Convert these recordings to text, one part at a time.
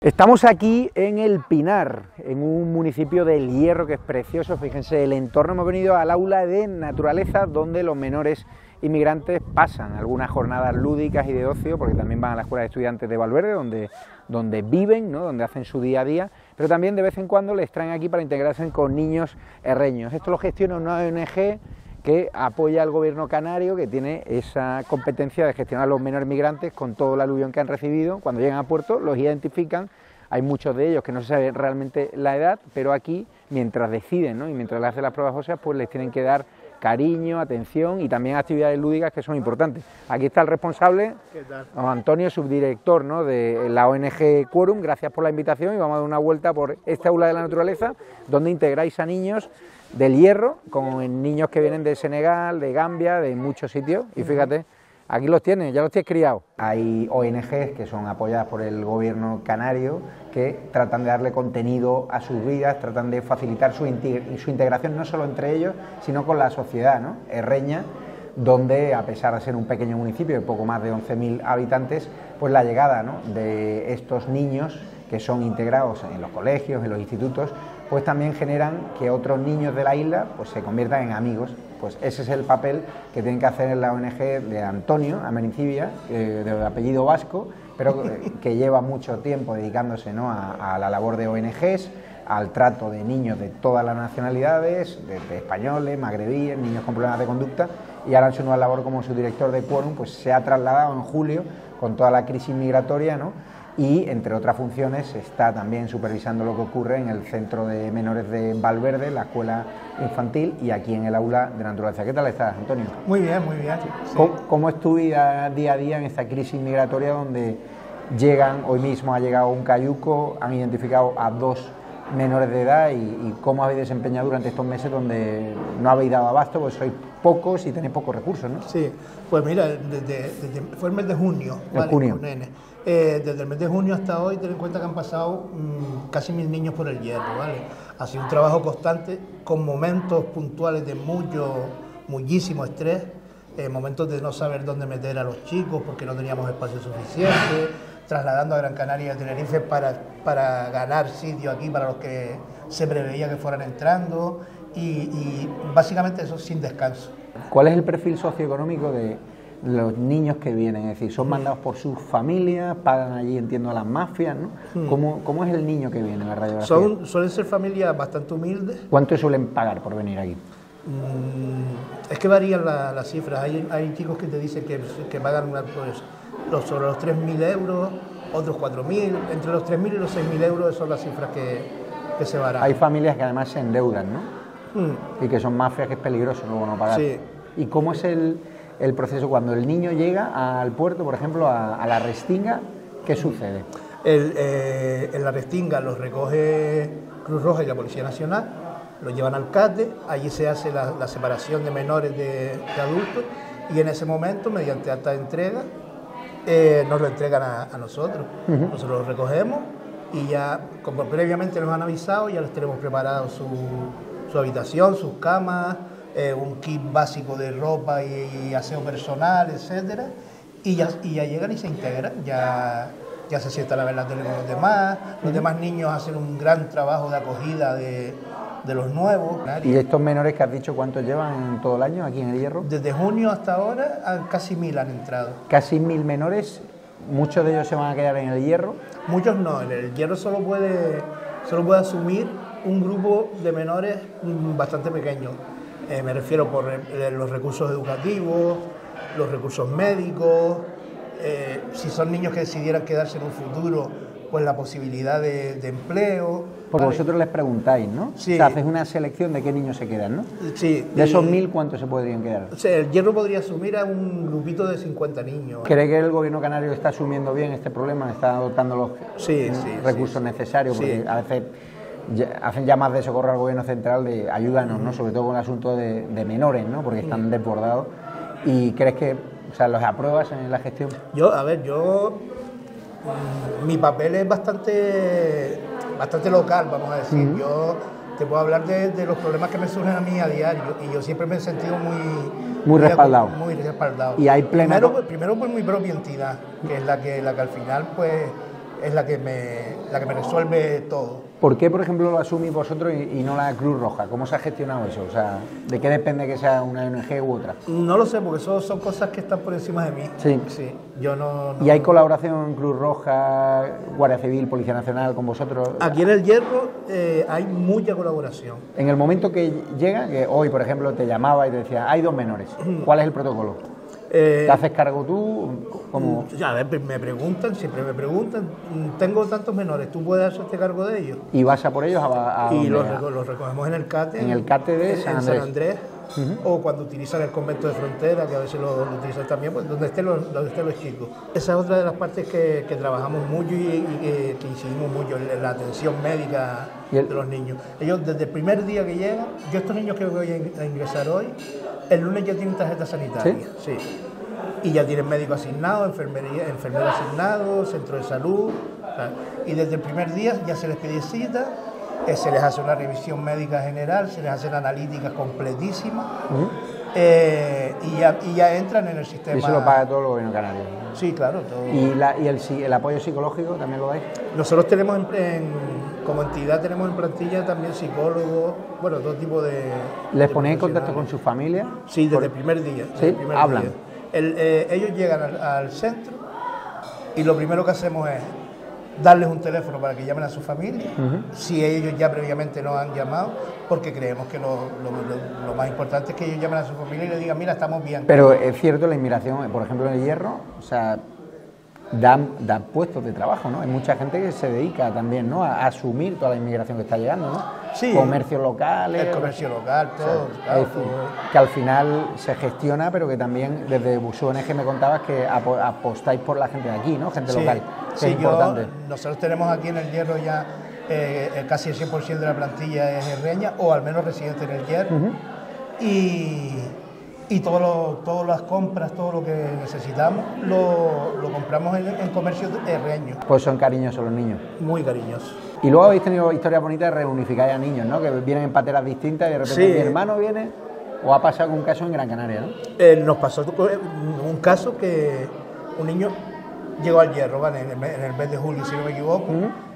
Estamos aquí en El Pinar, en un municipio del Hierro que es precioso. Fíjense el entorno. Hemos venido al aula de naturaleza donde los menores inmigrantes pasan algunas jornadas lúdicas y de ocio, porque también van a la escuela de estudiantes de Valverde, donde viven, ¿no? Donde hacen su día a día, pero también de vez en cuando les traen aquí para integrarse con niños herreños. Esto lo gestiona una ONG que apoya al gobierno canario, que tiene esa competencia de gestionar a los menores migrantes con todo el aluvión que han recibido. Cuando llegan a puerto los identifican, hay muchos de ellos que no se sabe realmente la edad, pero aquí, mientras deciden, ¿no? Y mientras les hacen las pruebas óseas, pues les tienen que dar cariño, atención y también actividades lúdicas que son importantes. Aquí está el responsable, don Antonio, subdirector, ¿no? De la ONG Quorum. Gracias por la invitación y vamos a dar una vuelta por esta aula de la naturaleza, donde integráis a niños del Hierro, con niños que vienen de Senegal, de Gambia, de muchos sitios, y fíjate, aquí los tienes, ya los tienes criados. Hay ONGs que son apoyadas por el gobierno canario, que tratan de darle contenido a sus vidas, tratan de facilitar su integración no solo entre ellos, sino con la sociedad, ¿no? Herreña, donde a pesar de ser un pequeño municipio de poco más de 11.000 habitantes, pues la llegada, ¿no? De estos niños que son integrados en los colegios, en los institutos, pues también generan que otros niños de la isla pues se conviertan en amigos. Pues ese es el papel que tienen que hacer en la ONG de Antonio Amenicibia, de apellido vasco, pero que lleva mucho tiempo dedicándose, ¿no? a la labor de ONGs, al trato de niños de todas las nacionalidades, de españoles, magrebíes, niños con problemas de conducta, y ahora en su nueva labor como subdirector de Quorum pues se ha trasladado en julio con toda la crisis migratoria, ¿no? Y entre otras funciones está también supervisando lo que ocurre en el centro de menores de Valverde, la escuela infantil, y aquí en el aula de naturaleza. ¿Qué tal estás, Antonio? Muy bien, muy bien. Sí. ¿Cómo es tu vida día a día en esta crisis migratoria donde llegan, hoy mismo ha llegado un cayuco, han identificado a 2 menores de edad y cómo habéis desempeñado durante estos meses donde no habéis dado abasto, pues sois pocos y tenéis pocos recursos, ¿no? Sí, pues mira, fue el mes de junio, ¿vale? Junio. Desde el mes de junio hasta hoy, ten en cuenta que han pasado casi 1.000 niños por el Hierro, ¿vale? Ha sido un trabajo constante, con momentos puntuales de muchísimo estrés, momentos de no saber dónde meter a los chicos porque no teníamos espacio suficiente, trasladando a Gran Canaria y a Tenerife para ganar sitio aquí para los que se preveía que fueran entrando y básicamente eso sin descanso. ¿Cuál es el perfil socioeconómico de los niños que vienen? Es decir, ¿son mandados por sus familias? ¿Pagan allí, entiendo, a las mafias, ¿no? ¿Cómo es el niño que viene en la radiografía? Suelen ser familias bastante humildes. ¿Cuánto suelen pagar por venir aquí? Es que varían las cifras. Hay chicos que te dicen que pagan sobre los 3.000 euros, otros 4.000, entre los 3.000 y los 6.000 euros son las cifras que se barajan. Hay familias que además se endeudan, ¿no? Y que son mafias, que es peligroso luego no pagar. Sí. ¿Y cómo es el proceso cuando el niño llega al puerto, por ejemplo, a la Restinga? ¿Qué sucede? En la Restinga los recoge Cruz Roja y la Policía Nacional, los llevan al CATE, allí se hace la separación de menores de adultos y en ese momento, mediante acta de entrega, nos lo entregan a nosotros. Nosotros los recogemos y ya, como previamente nos han avisado, ya les tenemos preparado su habitación, sus camas, un kit básico de ropa y aseo personal, etcétera, y ya llegan y se integran, ya se sientan a ver la tele con los demás niños hacen un gran trabajo de acogida de los nuevos. ¿Y estos menores que has dicho cuántos llevan todo el año aquí en el Hierro? Desde junio hasta ahora casi 1.000 han entrado. Casi 1.000 menores, ¿muchos de ellos se van a quedar en el Hierro? Muchos no, el Hierro solo puede asumir un grupo de menores bastante pequeño. Me refiero por los recursos educativos, los recursos médicos, si son niños que decidieran quedarse en un futuro, pues la posibilidad de empleo. Porque ¿vale? Vosotros les preguntáis, ¿no? Sí. O sea, hacéis una selección de qué niños se quedan, ¿no? Sí. De esos 1.000, ¿cuántos se podrían quedar? O sea, el Hierro podría asumir a un grupito de 50 niños. ¿Cree que el gobierno canario está asumiendo bien este problema? ¿Está adoptando los recursos necesarios? Porque a veces hacen llamadas de socorro al gobierno central de ayúdanos, ¿no? Sobre todo con el asunto de menores, ¿no? Porque están desbordados. ¿Y crees que, o sea, los apruebas en la gestión? Mi papel es bastante local, vamos a decir. Yo te puedo hablar de los problemas que me surgen a mí a diario y yo siempre me he sentido muy respaldado. Muy respaldado. Y hay plena... Primero por mi propia entidad, que es la que al final pues es la que me resuelve todo. ¿Por qué, por ejemplo, lo asumís vosotros y no la Cruz Roja? ¿Cómo se ha gestionado eso? O sea, ¿de qué depende que sea una ONG u otra? No lo sé, porque son cosas que están por encima de mí. Sí. Sí, yo no... ¿Y hay colaboración Cruz Roja, Guardia Civil, Policía Nacional con vosotros? Aquí en El Hierro hay mucha colaboración. En el momento que llega, que hoy, por ejemplo, te llamaba y te decía, hay 2 menores, ¿cuál es el protocolo? ¿Te haces cargo tú? ¿Cómo? A ver, siempre me preguntan, tengo tantos menores, ¿tú puedes hacerte cargo de ellos? ¿Y vas a por ellos y los recogemos en el CATE. En el CATE de San Andrés. O cuando utilizan el convento de frontera, que a veces lo utilizan también, pues donde estén los chicos. Esa es otra de las partes que trabajamos mucho y que incidimos mucho en la atención médica de los niños. Ellos desde el primer día que llegan, yo estos niños que voy a ingresar hoy, el lunes ya tienen tarjeta sanitaria. Sí. Y ya tienen médico asignado, enfermero asignado, centro de salud. Y desde el primer día ya se les pide cita, se les hace una revisión médica general, se les hacen analíticas completísimas y ya entran en el sistema. Y se lo paga todo el gobierno canario. Sí, claro. Todo. ¿Y el apoyo psicológico también lo dais? Nosotros tenemos como entidad tenemos en plantilla también psicólogos, bueno, todo tipo de... ¿Les ponéis en contacto con su familia? Sí, desde el primer día. ¿Sí? ¿Hablan? Ellos llegan al centro y lo primero que hacemos es darles un teléfono para que llamen a su familia, si ellos ya previamente no han llamado, porque creemos que lo más importante es que ellos llamen a su familia y le digan, mira, estamos bien. Pero es cierto, la inmigración, por ejemplo, en El Hierro, o sea, dan puestos de trabajo, ¿no? Hay mucha gente que se dedica también, ¿no?, a asumir toda la inmigración que está llegando, ¿no? Sí. Comercios locales. El comercio local, todo. O sea, claro, todo. Que al final se gestiona, pero que también desde su ONG me contabas que apostáis por la gente de aquí, ¿no? Gente local. Sí, es importante. Nosotros tenemos aquí en El Hierro ya casi el 100% de la plantilla es herreña, o al menos residente en El Hierro. Y todas las compras, todo lo que necesitamos, lo compramos en comercio herreño. Pues son cariñosos los niños. Muy cariñosos. Y luego habéis tenido historias bonitas de reunificar a niños, ¿no? Que vienen en pateras distintas y de repente mi hermano viene, o ha pasado un caso en Gran Canaria, ¿no? Nos pasó un caso que un niño llegó al Hierro, ¿vale? En el mes de julio, si no me equivoco.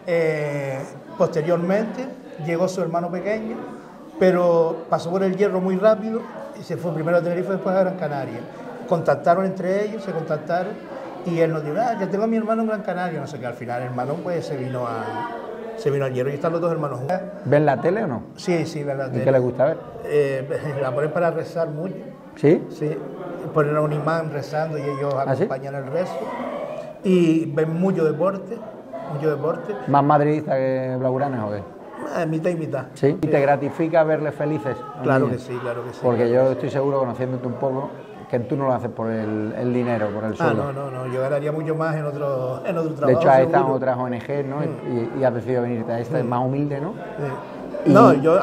Posteriormente llegó su hermano pequeño, pero pasó por El Hierro muy rápido y se fue primero a Tenerife, después a Gran Canaria. Contactaron entre ellos, se contactaron y él nos dijo, ya tengo a mi hermano en Gran Canaria, no sé qué. Al final el hermano pues se vino al Hierro y están los dos hermanos juntos. ¿Ven la tele o no? Sí, ven la tele. ¿Y qué les gusta ver? La ponen para rezar mucho. ¿Sí? Sí, ponen a un imán rezando y ellos acompañan el rezo. Y ven mucho deporte. ¿Más madridistas que blaugranes o qué? Mitad y mitad. ¿Sí? ¿Y te gratifica verles felices? Claro que sí. Porque yo estoy seguro, conociéndote un poco, que tú no lo haces por el dinero, por el sueldo. No, yo ganaría mucho más en otro trabajo. De hecho, has estado en otras ONG, ¿no? Y has decidido venirte a esta, es más humilde, ¿no? Sí. No, yo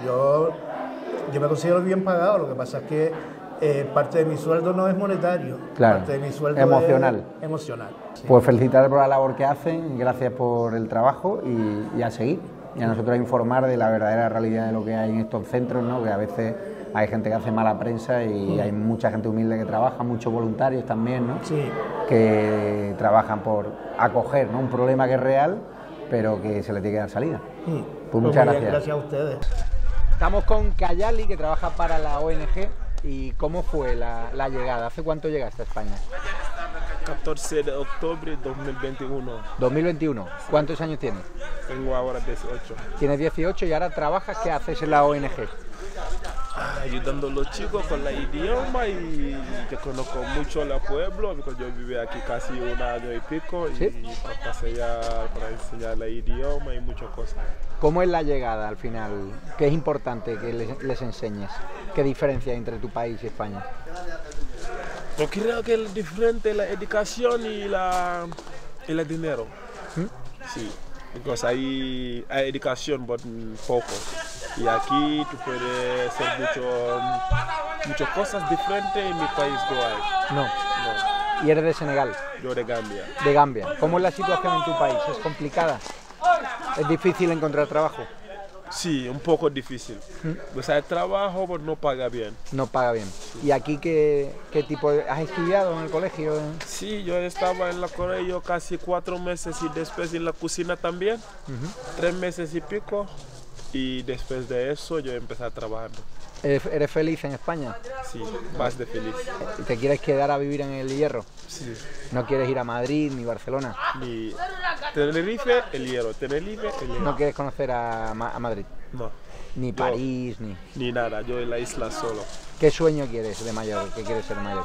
me considero bien pagado, lo que pasa es que parte de mi sueldo no es monetario, claro, parte de mi sueldo emocional. Es emocional. Sí. Pues felicitarte por la labor que hacen, gracias por el trabajo y a seguir. Y a nosotros a informar de la verdadera realidad de lo que hay en estos centros, ¿no? Que a veces hay gente que hace mala prensa y hay mucha gente humilde que trabaja, muchos voluntarios también, ¿no? Sí. Que trabajan por acoger, ¿no?, un problema que es real, pero que se le tiene que dar salida. Pues muchas gracias. Gracias a ustedes. Estamos con Kayali, que trabaja para la ONG. ¿Y cómo fue la llegada? ¿Hace cuánto llegaste a España? 14 de octubre de 2021. 2021. ¿Cuántos años tienes? Tengo ahora 18. Tienes 18 y ahora trabajas. ¿Qué haces en la ONG? Ayudando a los chicos con el idioma y yo conozco mucho el pueblo, porque yo viví aquí casi un año y pico. ¿Sí? Y pasé ya para enseñar el idioma y muchas cosas. ¿Cómo es la llegada al final? ¿Qué es importante que les enseñes? ¿Qué diferencia hay entre tu país y España? Yo creo que es diferente la educación y el dinero. Sí, porque hay educación, pero poco. Y aquí tú puedes hacer muchas cosas diferentes, en mi país no hay. No. ¿Y eres de Senegal? Yo de Gambia. De Gambia. ¿Cómo es la situación en tu país? ¿Es complicada? ¿Es difícil encontrar trabajo? Sí, un poco difícil. Pues hay trabajo, pero no paga bien. No paga bien. ¿Y aquí qué tipo de... ¿Has estudiado en el colegio? Sí, yo estaba en la colegio casi 4 meses y después en la cocina también, 3 meses y pico, y después de eso yo empecé a trabajar. ¿Eres feliz en España? Sí, más de feliz. ¿Y te quieres quedar a vivir en El Hierro? Sí. ¿No quieres ir a Madrid ni Barcelona? Ni Tenerife, El Hierro. Tenerife, El Hierro. ¿No quieres conocer a Madrid? No. Ni París, Ni nada, yo en la isla solo. ¿Qué sueño quieres de mayor? ¿Qué quieres ser de mayor?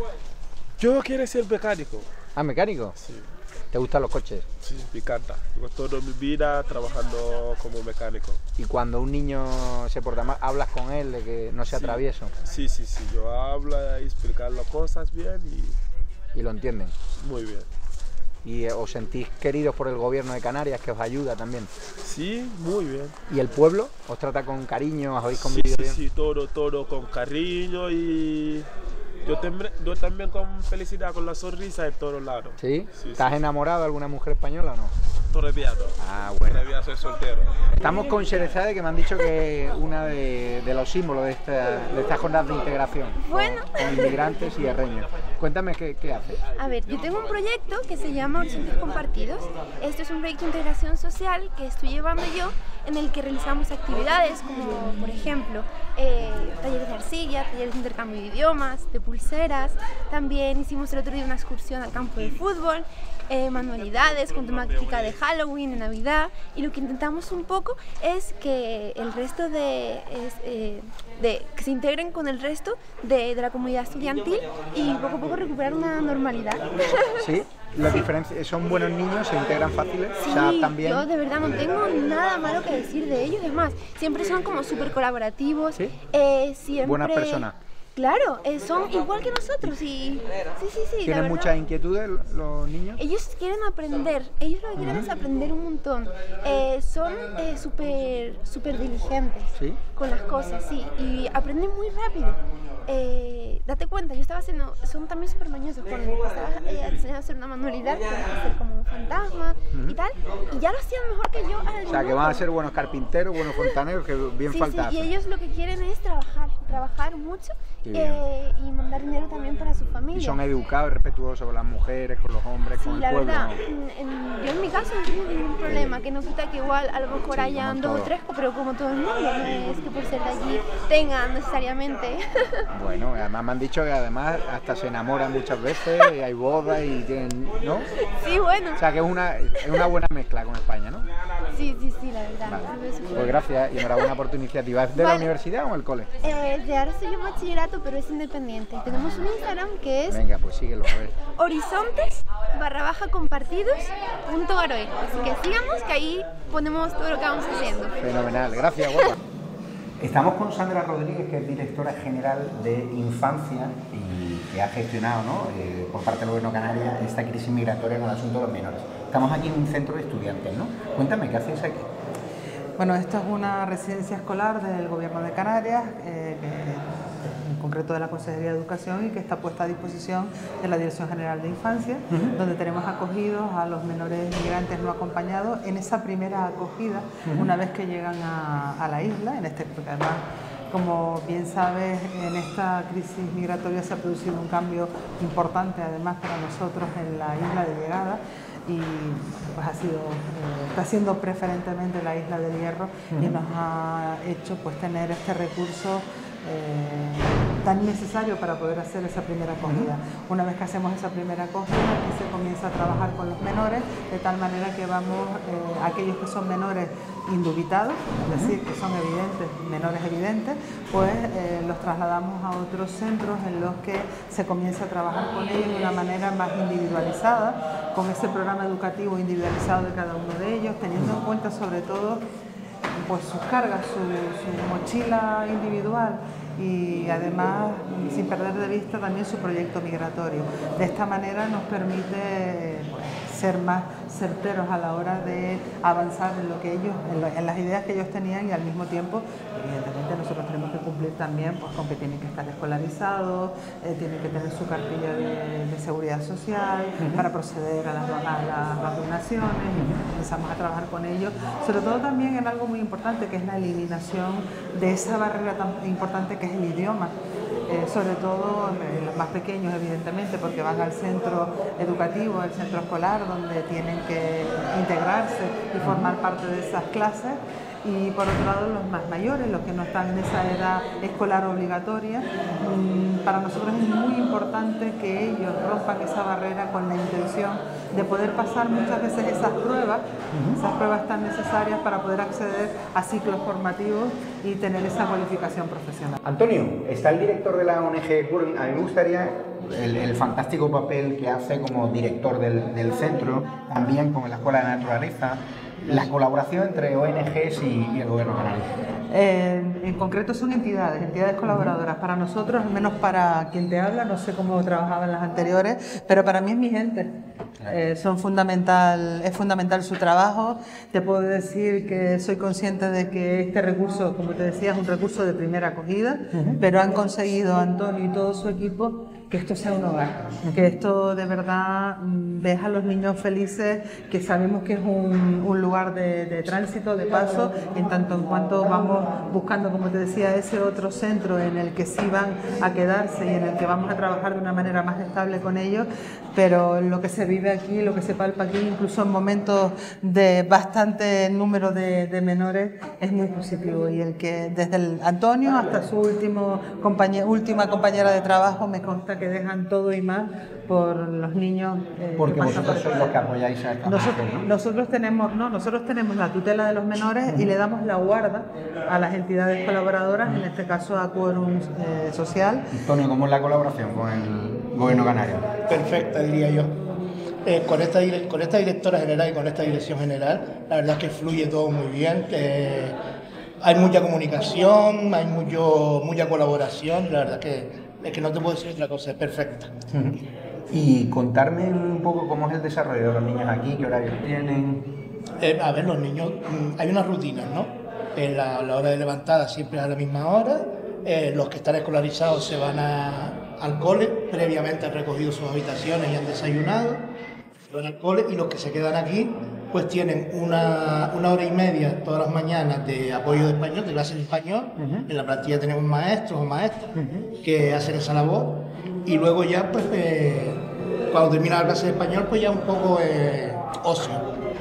Yo quiero ser mecánico. ¿Ah, mecánico? Sí. ¿Te gustan los coches? Sí, me encanta. Llevo toda mi vida trabajando como mecánico. ¿Y cuando un niño se porta mal, hablas con él de que no sea travieso? Sí, yo hablo y explicar las cosas bien ¿Y lo entienden? Muy bien. ¿Y os sentís queridos por el gobierno de Canarias, que os ayuda también? Sí, muy bien. ¿Y el pueblo os trata con cariño? ¿Os habéis convivido bien? Sí, todo con cariño y yo también con felicidad, con la sonrisa en todos lados. ¿Sí? ¿Estás enamorado de alguna mujer española o no? Todavía no. Ah, bueno. Todavía soy soltero. Estamos con Sherezade, que me han dicho que es una de los símbolos de estas jornadas de integración con inmigrantes y herreños. Cuéntame qué haces. A ver, yo tengo un proyecto que se llama Horizontes Compartidos. Esto es un proyecto de integración social que estoy llevando yo, en el que realizamos actividades como, por ejemplo, talleres de arcilla, talleres de intercambio de idiomas, de pulseras. También hicimos el otro día una excursión al campo de fútbol, manualidades con temática de Halloween, de Navidad, y lo que intentamos un poco es que el resto que se integren con el resto de la comunidad estudiantil y poco a poco recuperar una normalidad. ¿Sí? ¿La diferencia son buenos niños, se integran fáciles? Sí, o sea, también... yo de verdad no tengo nada malo que decir de ellos, es más, siempre son como súper colaborativos. ¿Sí? Siempre... Buenas personas. Claro, son igual que nosotros y sí. ¿Tienen muchas inquietudes los niños? Ellos quieren aprender, ellos lo que quieren es aprender un montón. Son súper diligentes con las cosas, sí, y aprenden muy rápido. Date cuenta, yo estaba haciendo, son también súper mañosos, estaba enseñando a hacer una manualidad, hacer como un fantasma y tal, y ya lo hacían mejor que yo. O sea, que van a ser buenos carpinteros, buenos fontaneros, que bien falta. Sí, y ellos lo que quieren es trabajar mucho y mandar dinero también para su familia. Y son educados y respetuosos con las mujeres, con los hombres, con el pueblo. Sí, la verdad, yo en mi caso no tengo ningún problema, que no quita que igual a lo mejor hayan 2 o 3, pero como todo el mundo, no es que por ser de allí tengan necesariamente. Bueno, además me han dicho que además hasta se enamoran muchas veces, y hay bodas y tienen, ¿no? Sí, bueno. O sea, que es una buena mezcla con España, ¿no? Sí, la verdad. Vale. Pues gracias y enhorabuena por tu iniciativa. ¿Es de la universidad o el cole? De ahora estoy en bachillerato, pero es independiente. Tenemos un Instagram que es... Venga, pues síguelo, a ver. horizontes_compartidos.garoe. Así que sigamos, que ahí ponemos todo lo que vamos haciendo. Fenomenal, gracias, guapa. Estamos con Sandra Rodríguez, que es directora general de Infancia y que ha gestionado, por parte del Gobierno de Canarias esta crisis migratoria con el asunto de los menores. Estamos aquí en un centro de estudiantes, ¿no? Cuéntame, ¿qué hacéis aquí? Bueno, esto es una residencia escolar del Gobierno de Canarias, en concreto de la Consejería de Educación, y que está puesta a disposición de la Dirección General de Infancia, donde tenemos acogidos a los menores migrantes no acompañados en esa primera acogida, una vez que llegan a la isla, porque además, como bien sabes, en esta crisis migratoria se ha producido un cambio importante además para nosotros en la isla de llegada, y pues está siendo preferentemente la isla del Hierro, y nos ha hecho pues tener este recurso tan necesario para poder hacer esa primera acogida. Una vez que hacemos esa primera acogida, aquí se comienza a trabajar con los menores, de tal manera que vamos, aquellos que son menores indubitados, es decir, que son menores evidentes, pues los trasladamos a otros centros en los que se comienza a trabajar con ellos de una manera más individualizada, con ese programa educativo individualizado de cada uno de ellos, teniendo en cuenta sobre todo pues sus cargas, su mochila individual, y además sin perder de vista también su proyecto migratorio. De esta manera nos permite ser más certeros a la hora de avanzar en lo que ellos, en las ideas que ellos tenían, y al mismo tiempo, evidentemente, nosotros tenemos que cumplir cumplir también pues, con que tienen que estar escolarizados, tienen que tener su cartilla de seguridad social para proceder a las vacunaciones. Empezamos a trabajar con ellos, sobre todo también en algo muy importante que es la eliminación de esa barrera tan importante que es el idioma. Sobre todo los más pequeños, evidentemente, porque van al centro educativo, al centro escolar, donde tienen que integrarse y formar parte de esas clases. Y por otro lado los más mayores, los que no están en esa edad escolar obligatoria, para nosotros es muy importante que ellos rompan esa barrera con la intención de poder pasar muchas veces esas pruebas tan necesarias para poder acceder a ciclos formativos y tener esa cualificación profesional. Antonio, está el director de la ONG Curen. A mí me gustaría el fantástico papel que hace como director del centro, también con la Escuela de Naturaleza, la colaboración entre ONGs y el Gobierno canario. En concreto son entidades colaboradoras. Para nosotros, al menos para quien te habla, no sé cómo trabajaban las anteriores, pero para mí es mi gente. Es fundamental su trabajo. Te puedo decir que soy consciente de que este recurso, como te decía, es un recurso de primera acogida, pero han conseguido Antonio y todo su equipo que esto sea un hogar, que esto de verdad deja a los niños felices, que sabemos que es un lugar de tránsito, de paso, en tanto en cuanto vamos buscando, como te decía, ese otro centro en el que sí van a quedarse y en el que vamos a trabajar de una manera más estable con ellos, pero lo que se vive aquí, lo que se palpa aquí, incluso en momentos de bastante número de menores, es muy positivo, y el que desde el Antonio hasta su última compañera de trabajo me consta que dejan todo y más por los niños. Porque vosotros sois los que apoyáis a esta nosotros tenemos la tutela de los menores y le damos la guarda a las entidades colaboradoras, en este caso a Quórum Social. Antonio, ¿cómo es la colaboración con el Gobierno canario? Perfecta, diría yo. Con esta directora general y con esta dirección general, la verdad es que fluye todo muy bien. Hay mucha comunicación, hay mucha colaboración, la verdad es que no te puedo decir otra cosa, es perfecta. Y contarme un poco cómo es el desarrollo de los niños aquí, qué horarios tienen. A ver, los niños, hay unas rutinas, ¿no? La hora de levantada siempre es a la misma hora. Los que están escolarizados se van al cole, previamente han recogido sus habitaciones y han desayunado, van al cole, y los que se quedan aquí pues tienen una hora y media todas las mañanas de apoyo de español, de clase de español. En la plantilla tenemos maestros o maestras que hacen esa labor, y luego ya pues cuando termina la clase de español pues ya un poco ocio.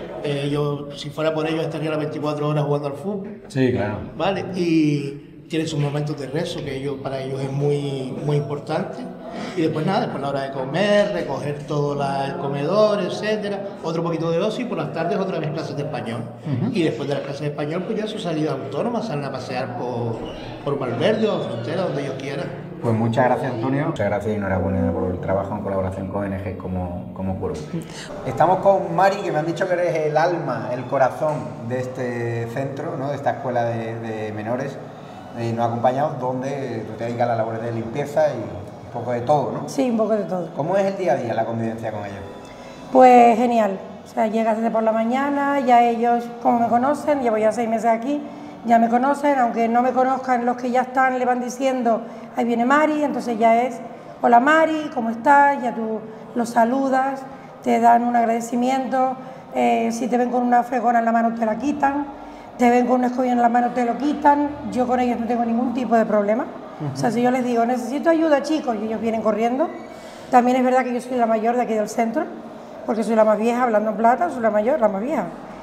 Yo, si fuera por ellos, estaría las 24 horas jugando al fútbol. Sí, claro. ¿Vale? Y tienen sus momentos de rezo, que para ellos es muy, muy importante. Y después nada, después la hora de comer, recoger todo el comedor, etcétera, otro poquito de ocio, y por las tardes otra vez clases de español. Y después de las clases de español, pues ya su salida autónoma, salen a pasear por Valverde o Frontera, donde ellos quieran. Pues muchas gracias, Antonio. Muchas gracias y enhorabuena por el trabajo en colaboración con ONG como Quórum. Estamos con Mari, que me han dicho que eres el alma, el corazón de este centro, ¿no? De esta escuela de menores. Y nos ha acompañado donde tú te dedicas a las labores de limpieza y un poco de todo, ¿no? Sí, un poco de todo. ¿Cómo es el día a día, la convivencia con ellos? Pues genial. O sea, llegas desde por la mañana, ya ellos, como me conocen, llevo ya 6 meses aquí, ya me conocen, aunque no me conozcan los que ya están, le van diciendo, ahí viene Mari, entonces ya es, hola Mari, ¿cómo estás? Ya tú los saludas, te dan un agradecimiento, si te ven con una fregona en la mano te la quitan, te ven con un escobillón en la mano te lo quitan, yo con ellos no tengo ningún tipo de problema. O sea, si yo les digo, necesito ayuda chicos, y ellos vienen corriendo. También es verdad que yo soy la mayor de aquí del centro, porque soy la más vieja, hablando en plata, soy la mayor, la más vieja,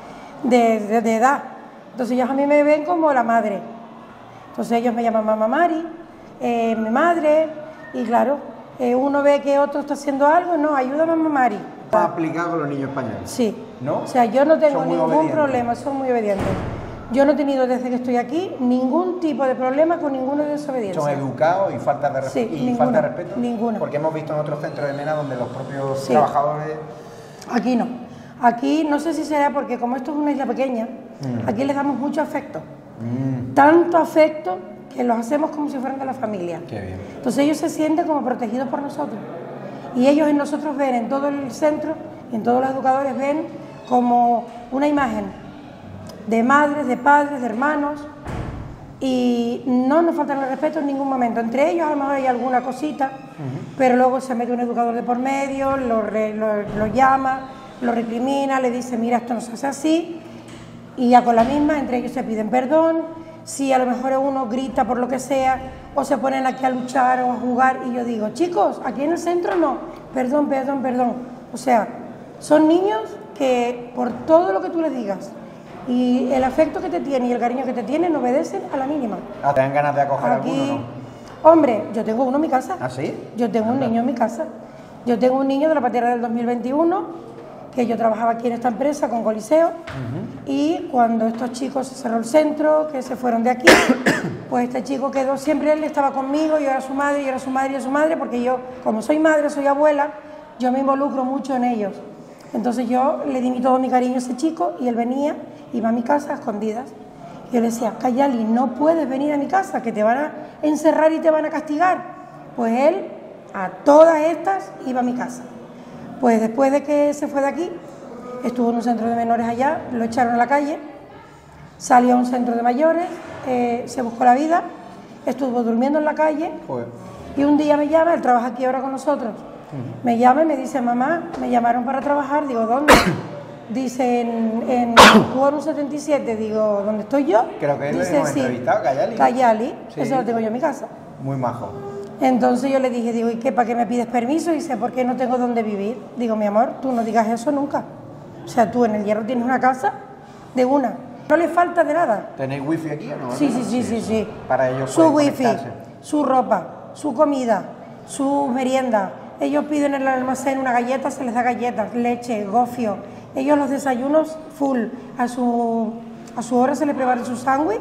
de edad. Entonces ellos a mí me ven como la madre. Entonces ellos me llaman mamá Mari, mi madre, y claro, uno ve que otro está haciendo algo, no, ayuda mamá Mari. ¿Has aplicado con los niños españoles? Sí. ¿No? O sea, yo no tengo Son muy ningún obedientes. problema, son muy obedientes. Yo no he tenido desde que estoy aquí ningún tipo de problema con ninguno de desobediencia. ¿Son educados y falta de, Sí, falta de respeto? Ninguna. Porque hemos visto en otros centros de MENA donde los propios trabajadores... Aquí no. Aquí no sé si será porque como esto es una isla pequeña, aquí les damos mucho afecto. Tanto afecto que los hacemos como si fueran de la familia. Qué bien. Entonces ellos se sienten como protegidos por nosotros. Y ellos en nosotros ven, en todo el centro, y en todos los educadores ven como una imagen de madres, de padres, de hermanos, y no nos faltan el respeto en ningún momento. Entre ellos a lo mejor hay alguna cosita, pero luego se mete un educador de por medio, lo llama, lo recrimina, le dice mira, esto no se hace así, y ya con la misma, entre ellos se piden perdón. Si a lo mejor uno grita por lo que sea, o se ponen aquí a luchar o a jugar, y yo digo, chicos, aquí en el centro no, perdón, perdón, perdón. O sea, son niños que por todo lo que tú les digas y el afecto que te tienen y el cariño que te tienen, obedecen a la mínima. ¿Te dan ganas de acoger a alguno, no? Hombre, yo tengo uno en mi casa. ¿Ah, sí? Yo tengo un niño en mi casa. Yo tengo un niño de la patera del 2021, que yo trabajaba aquí en esta empresa con Coliseo, y cuando estos chicos se cerró el centro, que se fueron de aquí, pues este chico quedó, siempre él estaba conmigo, yo era su madre, yo era su madre, yo era su madre, porque yo, como soy madre, soy abuela, yo me involucro mucho en ellos. Entonces yo le di todo mi cariño a ese chico, y él venía, iba a mi casa a escondidas. Yo le decía, Kayali, no puedes venir a mi casa, que te van a encerrar y te van a castigar. Pues él, a todas estas, iba a mi casa. Pues después de que se fue de aquí, estuvo en un centro de menores allá, lo echaron a la calle, salió a un centro de mayores, se buscó la vida, estuvo durmiendo en la calle. Joder. Y un día me llama, él trabaja aquí ahora con nosotros, me llama y me dice, mamá, me llamaron para trabajar. Digo, ¿dónde? Dice, en Quórum 77, digo, ¿dónde estoy yo? Creo que él dice, hemos entrevistado, Kayali. Kayali, sí. Eso lo tengo yo en mi casa. Muy majo. Entonces yo le dije, digo, ¿y qué? ¿Para qué me pides permiso? Y dice, porque no tengo dónde vivir. Digo, mi amor, tú no digas eso nunca. O sea, tú en el Hierro tienes una casa de una. No le falta de nada. ¿Tenéis wifi aquí o no? Sí. Para ellos su wifi, su ropa, su comida, su merienda. Ellos piden en el almacén una galleta, se les da galletas, leche, gofio. Ellos los desayunos full. A su hora se les prepara su sándwich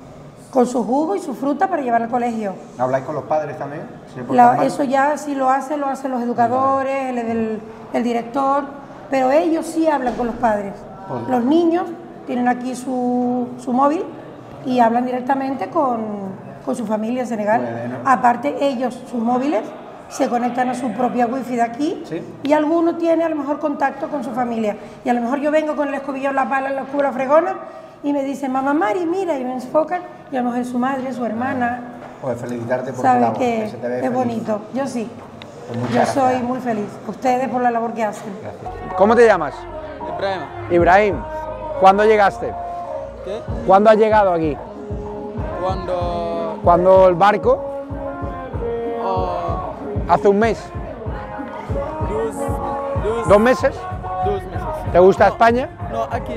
con su jugo y su fruta para llevar al colegio. ¿Habláis con los padres también? Eso ya sí lo hacen los educadores, el director, pero ellos sí hablan con los padres. Los niños tienen aquí su móvil y hablan directamente con su familia en Senegal. Bueno. Aparte ellos, sus móviles, se conectan a su propia wifi de aquí, ¿sí? Y alguno tiene a lo mejor contacto con su familia. Y a lo mejor yo vengo con el escobillón, la pala, la escoba, la fregona, y me dicen, mamá Mari, mira, y me enfocan, y a lo mejor es su madre, su hermana. Pues felicitarte por tu labor, labor, que se te ve es feliz. Bonito, yo sí. Pues yo soy muy feliz. Ustedes por la labor que hacen. Gracias. ¿Cómo te llamas? Ibrahim. Ibrahim, ¿cuándo llegaste? ¿Qué? ¿Cuándo has llegado aquí? ¿Cuándo el barco? ¿Hace un mes? 2 meses. 2 meses. ¿Te gusta España? No, aquí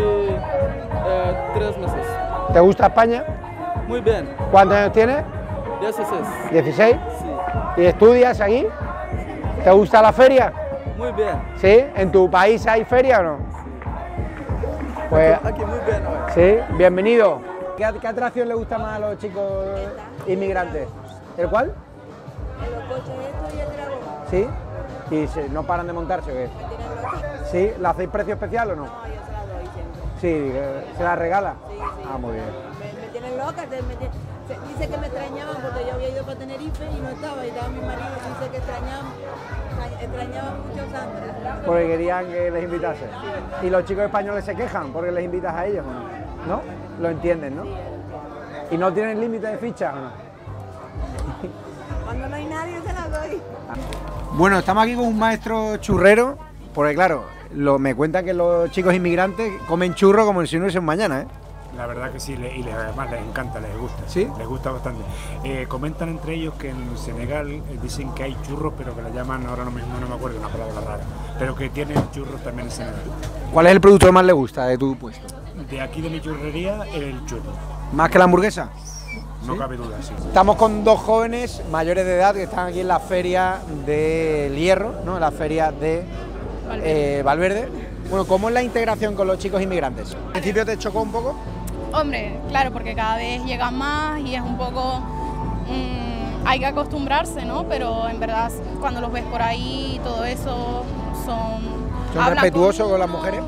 3 meses. ¿Te gusta España? Muy bien. ¿Cuántos años tienes? 16. ¿16? Sí. ¿Y estudias aquí? ¿Te gusta la feria? Muy bien. ¿Sí? ¿En tu país hay feria o no? Pues, aquí muy bien hoy. Sí, bienvenido. ¿Qué atracción le gusta más a los chicos inmigrantes? ¿El cuál? Los coches estos y el dragón. ¿Sí? ¿Y no paran de montarse o qué? ¿Sí? ¿Le hacéis precio especial o no? No, yo se la doy siempre. Sí, ¿se la regala? Sí. Ah, muy bien. Me tienen loca, dice que me extrañaban porque yo había ido para Tenerife y no estaba, y estaba mi marido, dice que extrañaban mucho a Sandra. Porque querían que les invitase. Sí. ¿Y los chicos españoles se quejan porque les invitas a ellos o no? ¿No? Lo entienden, ¿no? ¿Y no tienen límite de fichas o no? Cuando no hay nadie se la doy. Bueno, estamos aquí con un maestro churrero, porque claro, me cuentan que los chicos inmigrantes comen churro como si no hubiesen mañana, ¿eh? La verdad que sí, y además les encanta, les gusta. ¿Sí? Les gusta bastante. Comentan entre ellos que en Senegal dicen que hay churros, pero que la llaman, ahora no me acuerdo, una palabra rara, pero que tienen churros también en Senegal. ¿Cuál es el producto que más le gusta de tu puesto? De aquí de mi churrería, el churro. ¿Más que la hamburguesa? No cabe duda, sí. Estamos con 2 jóvenes mayores de edad que están aquí en la feria del Hierro, ¿no? En la feria de Valverde. Bueno, ¿cómo es la integración con los chicos inmigrantes? ¿Al principio te chocó un poco? Hombre, claro, porque cada vez llegan más y es un poco... hay que acostumbrarse, ¿no? Pero en verdad, cuando los ves por ahí y todo eso, ¿Son respetuosos con las mujeres?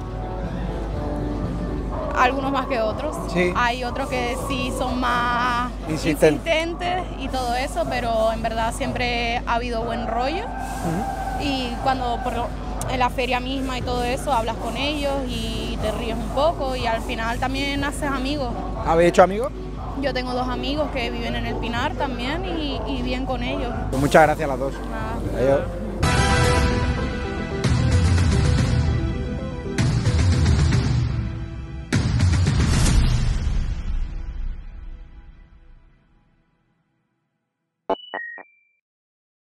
Algunos más que otros. Sí. Hay otros que sí son más insistentes y todo eso, pero en verdad siempre ha habido buen rollo. Y cuando en la feria misma y todo eso, hablas con ellos y te ríes un poco y al final también haces amigos. ¿Habéis hecho amigos? Yo tengo 2 amigos que viven en el Pinar también y bien con ellos. Pues muchas gracias a las dos. Nada. Adiós.